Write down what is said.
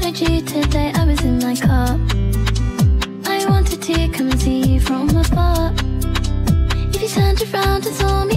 heard you today, I was in my car. I wanted to come and see you from afar. If you turned around and saw me